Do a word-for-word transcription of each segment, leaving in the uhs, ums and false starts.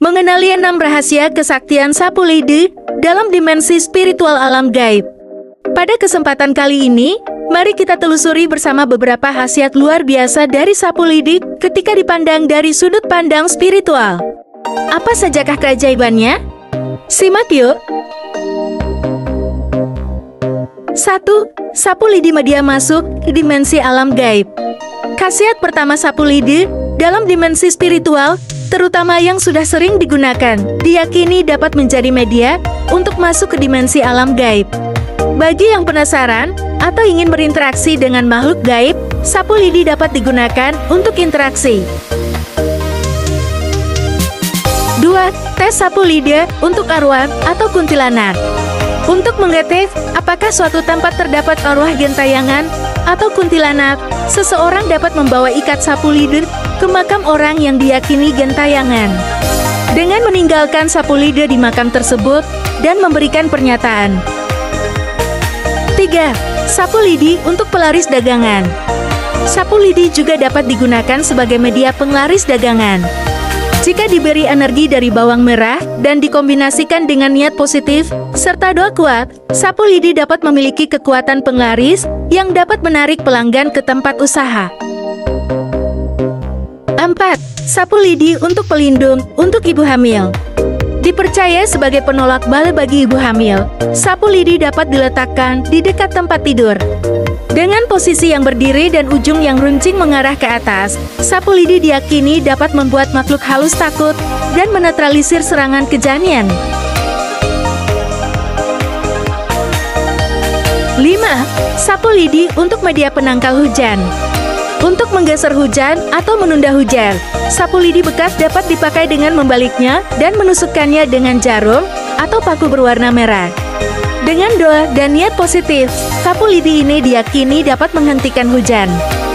mengenali enam rahasia kesaktian sapu lidi dalam dimensi spiritual alam gaib. Pada kesempatan kali ini, mari kita telusuri bersama beberapa khasiat luar biasa dari sapu lidi ketika dipandang dari sudut pandang spiritual. Apa sajakah keajaibannya? Simak yuk! satu. Sapu lidi media masuk ke dimensi alam gaib. Khasiat pertama sapu lidi dalam dimensi spiritual, terutama yang sudah sering digunakan, diyakini dapat menjadi media untuk masuk ke dimensi alam gaib. Bagi yang penasaran atau ingin berinteraksi dengan makhluk gaib, sapu lidi dapat digunakan untuk interaksi. Dua. Tes sapu lidi untuk arwah atau kuntilanak. Untuk mengetahui apakah suatu tempat terdapat arwah gentayangan atau kuntilanak, seseorang dapat membawa ikat sapu lidi ke makam orang yang diyakini gentayangan. Dengan meninggalkan sapu lidi di makam tersebut dan memberikan pernyataan. Tiga. Sapu lidi untuk pelaris dagangan. Sapu lidi juga dapat digunakan sebagai media penglaris dagangan. Jika diberi energi dari bawang merah dan dikombinasikan dengan niat positif serta doa kuat, sapu lidi dapat memiliki kekuatan penglaris yang dapat menarik pelanggan ke tempat usaha. Empat. Sapu lidi untuk pelindung untuk ibu hamil. Dipercaya sebagai penolak bala bagi ibu hamil, sapu lidi dapat diletakkan di dekat tempat tidur. Dengan posisi yang berdiri dan ujung yang runcing mengarah ke atas, sapu lidi diyakini dapat membuat makhluk halus takut dan menetralisir serangan kejanian. Lima. Sapu lidi untuk media penangkal hujan. Untuk menggeser hujan atau menunda hujan, sapu lidi bekas dapat dipakai dengan membaliknya dan menusukkannya dengan jarum atau paku berwarna merah. Dengan doa dan niat positif, sapu lidi ini diyakini dapat menghentikan hujan.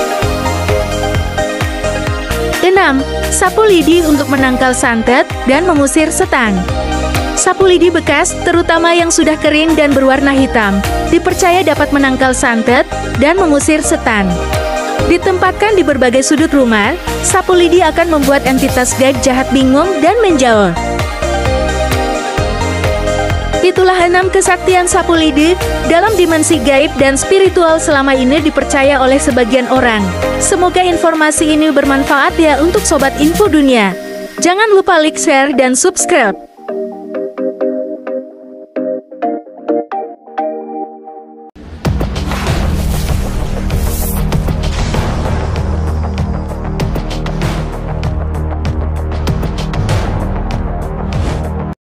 Enam. Sapu lidi untuk menangkal santet dan mengusir setan. Sapu lidi bekas, terutama yang sudah kering dan berwarna hitam, dipercaya dapat menangkal santet dan mengusir setan. Ditempatkan di berbagai sudut rumah, sapu lidi akan membuat entitas gaib jahat bingung dan menjauh. Itulah enam kesaktian sapu lidi dalam dimensi gaib dan spiritual selama ini dipercaya oleh sebagian orang. Semoga informasi ini bermanfaat ya untuk Sobat Info Dunia. Jangan lupa like, share, dan subscribe.